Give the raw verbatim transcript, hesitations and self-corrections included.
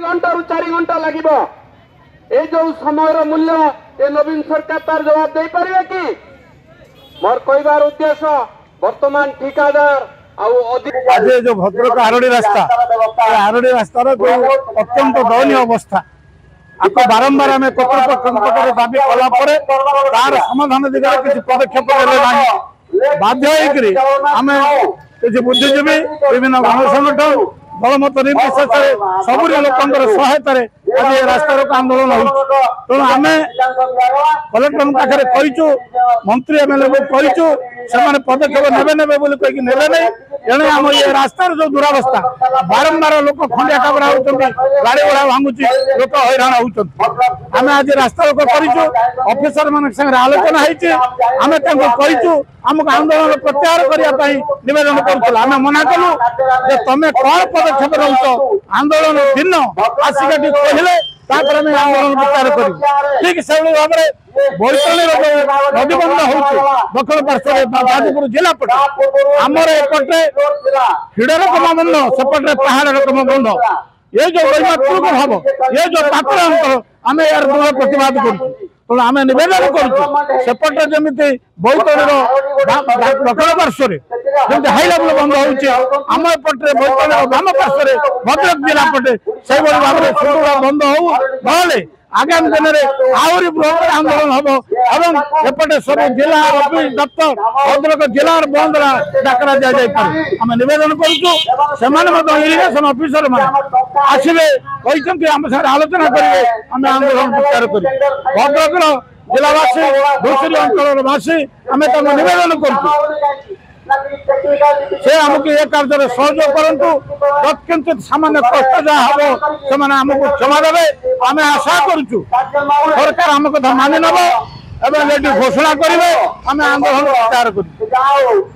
घंटा रु चार घंटा लगे ये जो समय मूल्य ये नवीन सरकार तार जवाब दे पारे कि मोर कहबार उद्देश्य वर्तमान ठिकादार आज जो भद्रक आरडी रास्ता आरडी रास्तार अत्यंत दयनीय अवस्था आपको बारंबार आम कर्तृपक्ष दाबी कलापर तार समाधान दिगरे किसी पदक्षेप ना बाध्य आम किसी बुद्धिजीवी विभिन्न गणसंगठन दलमत निर्विशेष सबू लोक सहायतार आज रास्ता रोक आंदोलन हो तेणु आम कलेक्टर पाखे कहीचु मंत्री एमएलए को कहीचु से पदक्षेप नेबे नेबे बोली कहीकि नेले नहीं तेणु आम ये रास्तार जो दुरावस्था बारंबार लोक खंडिया काबरा होती गाड़ी घोड़ा भांगुची लोक हैरान होती आम आज रास्ता रोक करूँ अफिसर मान संगे आलोचना होमें कहीचु आमको आंदोलन प्रत्याहार करने नवेदन करूँ मना कलु तुम कौन पदक्षेप रोच आंदोलन दिन आसिक कहले आंदोलन प्रत्याहार कर ठीक से भाव में बैतरणी नदीबंध हो दक्षिण पार्श्व जाजपुर जिला पटे आमर एपटे हिडर कम बंध सेपटे पहाड़ कम बंध ये जो वैमात्रिक भाव ये जो पात्र अंतर आम यार दृढ़ प्रतिवाद कर आम नवेदन करपटे जमी बैतरणी दक्षिण पार्श्व जमी हाई लेवल बंद होम एपटे बैतरणी बाम पार्श्व भद्रक जिला पटे से भाव में सुदृढ़ बंद हो ना आगामी दिन में आहरी बृहत आंदोलन हम एपटे सब जिला अफिस दफ्तर भद्रक जिला बंद डाकरा दि जाए आम नवेदन करूँ इरिगेशन अफिसर मैंने आसवे कहते आम साथ आलोचना करेंगे आम आंदोलन प्रत्याहार कर भद्रक जिलावासी धूसरी अंचलवासी आम नवेदन करूँ से आमको ये कार्य सहयोग करूँ किंतु सामान्य कष्ट जहाँ हम से आमको क्षमा देवे आम आशा करुचु सरकार आम कथा मानि नब घोषणा करेंगे आम आंदोलन प्रत्याहार कर।